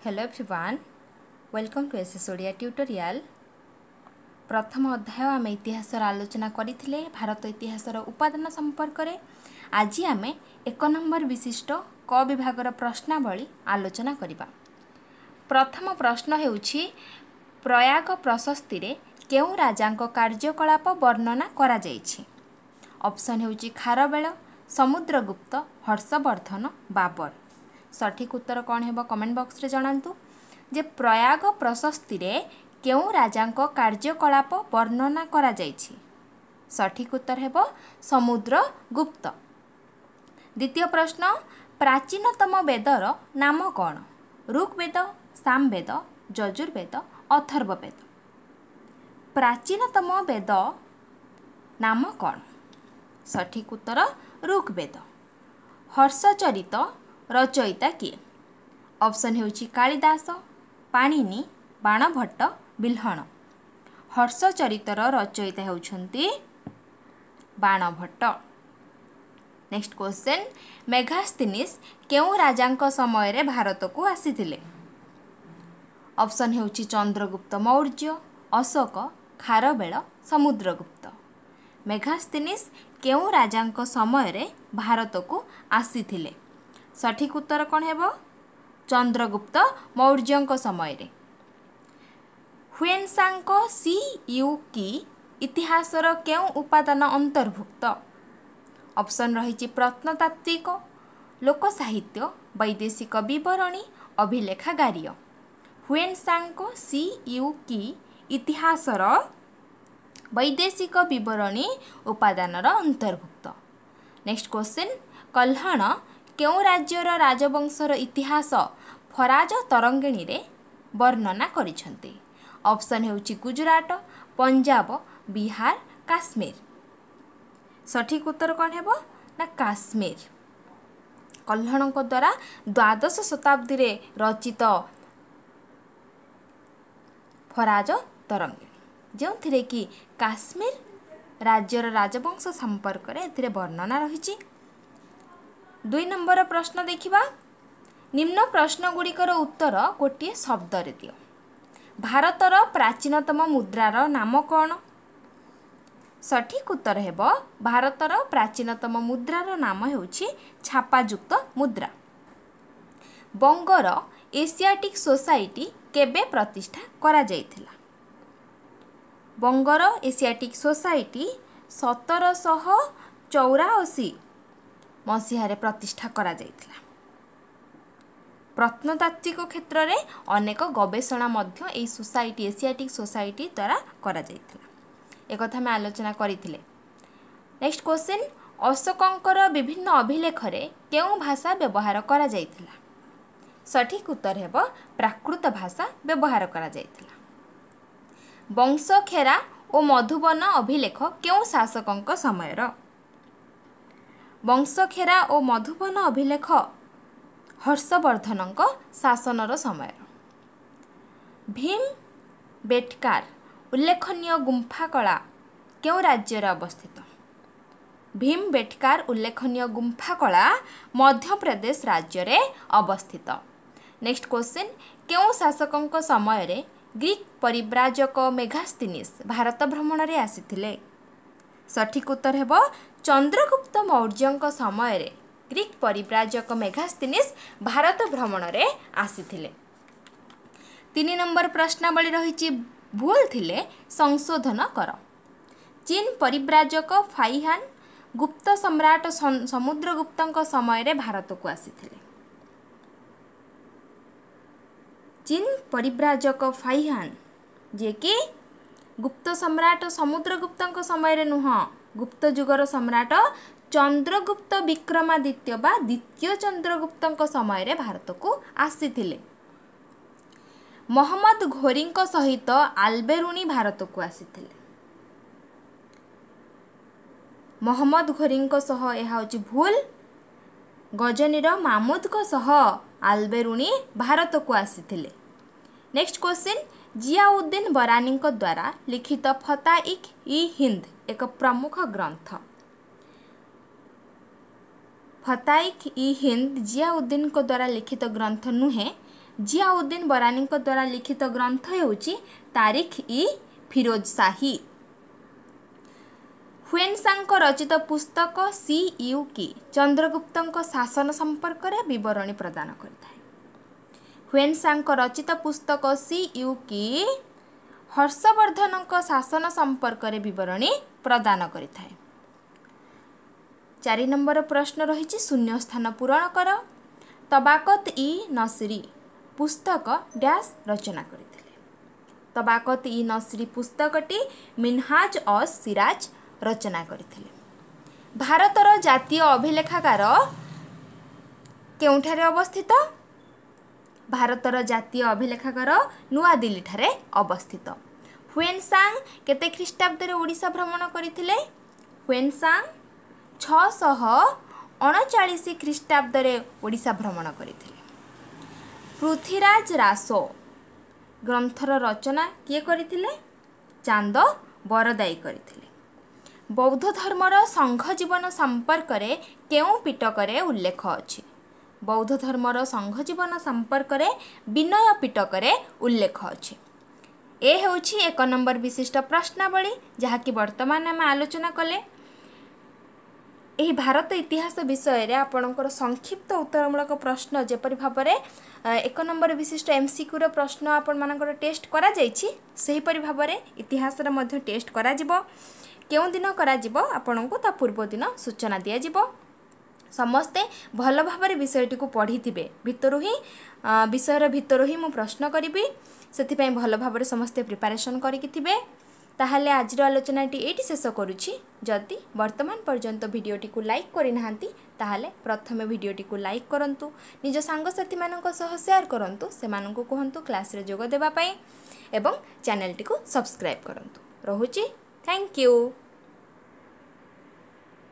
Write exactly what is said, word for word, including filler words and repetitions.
Hello everyone, welcome to S S Odia tutorial. प्रथम अध्याय आम इतिहास आलोचना करथिले भारत इतिहास उपादान संपर्क में। आज आम एक नंबर विशिष्ट क विभागर प्रश्नावली आलोचना करिबा। प्रथम प्रश्न हेउछि प्रयाग प्रशस्ति रे केउ राजांक कार्यकलाप वर्णना करा जाइछि। ऑप्शन हेउछि खारवेल, समुद्रगुप्त, हर्षवर्धन, बाबर। सठिक उत्तर कौन है कमेंट बॉक्स रे जणांतु। जे प्रयाग प्रशस्ति रे केउ राजांक कार्यकलाप वर्णना करा जाइछि। सठिक उत्तर हेबो समुद्रगुप्त। द्वितीय प्रश्न प्राचीनतम वेदर नाम कौन? ऋग्वेद, सामवेद, यजुर्वेद, अथर्ववेद। प्राचीनतम वेद नाम कौन? सठिक उत्तर ऋग्वेद। हर्षचरित रचयिता किए? ऑप्शन हेउछि कालिदास, पाणिनि, बाणभट्ट, बिल्हण। हर्षचरितर रचयिता हेउछन्ति बाणभट्ट। नेक्स्ट क्वेश्चन मेघास्थिनिस केउ राजांक समय रे भारत को आसीथिले? ऑप्शन हेउछि चंद्रगुप्त मौर्य, अशोक, खारवेल, समुद्रगुप्त। मेघास्थिनिस केउ राजांक समय रे भारत को आसीथिले? सठिक उत्तर कौन हेबो चंद्रगुप्त मौर्यंक समय रे। हुएनसांग सी यू की इतिहासर केउ उपादान अंतर्भुक्त? ऑप्शन रही प्रत्नतात्विक, लोक साहित्य, वैदेशिक विवरणी, अभिलेखागार्य। हुएनसांग सी यू की इतिहासर वैदेशिक विवरणी उपादानर अंतर्भुक्त। नेक्स्ट क्वेश्चन कल्हण केउ राज्यर राजवंशर इतिहास फराज तरंगिणी रे वर्णना करिसंती? ऑप्शन हेउछि गुजरात, पंजाब, बिहार, काश्मीर। सठिक उत्तर कौन हेबो ना काश्मीर। कल्हणक द्वारा द्वादश शताब्दी रे रचित फराज तरंगिणी जो थिरे कि काश्मीर राज्यर राजवंश संपर्क रे एथिरे वर्णना रहिछि। दुई नंबर प्रश्न देखिबा। निम्न प्रश्न गुड़िकर उत्तर गोटे शब्द रे दियो। भारतर प्राचीनतम मुद्रार नाम कौन? सठिक उत्तर हेबो भारतर प्राचीनतम मुद्रार नाम हेउछि छापायुक्त मुद्रा। बंगर एशियाटिक सोसाइटी केबे प्रतिष्ठा करा जायथिला? बंगर एशियाटिक सोसाइटी सतरशह चौरासी मसीह प्रतिष्ठा करा जायथिला। प्रत्नतात्विक क्षेत्र में अनेक गवेषणा मध्य एई सोसाइटी एशियाटिक सोसाइटी द्वारा करा जायथिला। एक कथा में आलोचना करिथिले। नेक्स्ट क्वेश्चन अशोकंकर विभिन्न अभिलेख रे केउ भाषा व्यवहार करा जायथिला? सठिक उत्तर हेबो प्राकृत भाषा व्यवहार करा जायथिला। वंशखेरा और मधुबन अभिलेख केउ शासकंक समयर? वंशखेरा और मधुबन अभिलेख हर्षवर्धनक शासनर समय। भीम बेटकार उल्लेखनीय गुंफा कला केउ राज्य अवस्थित? भीम बेटकार उल्लेखनीय गुंफा कला मध्य प्रदेश राज्य रे अवस्थित। नेक्स्ट क्वेश्चन केउ शासकंक समय रे ग्रीक परिव्राजक मेघास्थिनिस भारत भ्रमण रे आसीथिले? सठिक उत्तर हेबो चंद्रगुप्त मौर्यंक समय रे ग्रीक परिव्राजक मेघास्थिनिस भारत भ्रमण रे आसीथिले। तीन नंबर प्रश्नावली रही भूल थिले संशोधन कर। चीन परिव्राजक फाइहान गुप्त सम्राट समुद्रगुप्तंक समय रे भारत को आसीथिले। चीन परिव्राजक फाइहान जे कि गुप्त सम्राट समुद्रगुप्तंक समय रे नुह गुप्त जुगर सम्राट चंद्रगुप्त विक्रमादित्य बा द्वितीय चंद्रगुप्तंक समय रे भारत को आसीथिले। मोहम्मद घोरींक सहित आल्बेरुनी भारत को आसीथिले। मोहम्मद घोरींक सह एहा होछि भूल। गजनीर मामूदक सह आल्बेरुनी भारत को आसीथिले। नेक्स्ट क्वेश्चन जियाउद्दीन बरानी द्वारा लिखित फताइक ई हिंद एक प्रमुख ग्रंथ। फताइक ई हिंद जियाउद्दीन द्वारा लिखित ग्रंथ नुहे जियाउद्दीन बरानी द्वारा लिखित ग्रंथ हेउची तारिख इ फिरोज शाही। हुएनसांग रचित पुस्तक सी यू की चंद्रगुप्त शासन संपर्क में विवरणी प्रदान करता है। हुएनसांग रचित पुस्तक सी यू की हर्षवर्धन शासन संपर्क में विवरणी प्रदान करता है। चारि नंबर प्रश्न रही शून्य स्थान पूरण कर। तबाकत इ नसरी पुस्तक डैश रचना करथिले। तबाकत इ नसरी पुस्तकटी मिनहाज और सिराज रचना करथिले। भारतर जातीय अभिलेखागार केउठारे अवस्थित? भारतर जातीय अभिलेखागार नुआ दिल्ली ठारे अवस्थित। हुएनसांग केते ख्रीष्टाब्द रे ओडिशा भ्रमण करथिले? हुएनसांग छह सौ उनचास ख्रीष्टाब्द रे ओडिशा भ्रमण करथिले। पृथ्वीराज रासो ग्रंथर रचना किए करथिले? चांद बरदाई करथिले। बौद्ध धर्मर संघ जीवन संपर्क रे केउ पिटकरे उल्लेख अछि? बौद्ध धर्मर संघ जीवन संपर्क रे विनय पिटकरे उल्लेख अछि। ए हेउछि एक नंबर विशिष्ट प्रश्नावली जहाँकि वर्तमान आम आलोचना कले। यही भारत इतिहास विषय रे आपणकर संक्षिप्त उत्तरमूलक प्रश्न जेपरि भाव में एक नंबर विशिष्ट एमसीक्यू प्रश्न आपण मानकर टेस्ट करा जायछि सेहीपरि भाव में इतिहास रे मध्य टेस्ट करा जिवो। केउ दिन करा जिवो आपणको ता पूर्व दिन सूचना दिया जिवो। समस्ते भल भाव में विषयटी को पढ़ी थिबे भितरु ही विषय भितरु ही मु प्रश्न करिबी सेथिपई भल भाव में समस्ते प्रिपरेशन करिकि थिबे। ताहले आज आलोचनाटी एटी शेष करुछि। जदि वर्तमान पर्यंत भिडियोटी को लाइक करि नाहंती ताहले प्रथमे भिडियोटी को लाइक करंतु, निज सांगसाथी मानक सह शेयर करंतु, सेमानंकु कहंतु क्लास रे जोग देबा पई एवं चैनल टी को सब्सक्राइब करंतु। रहुछि, थैंक यू।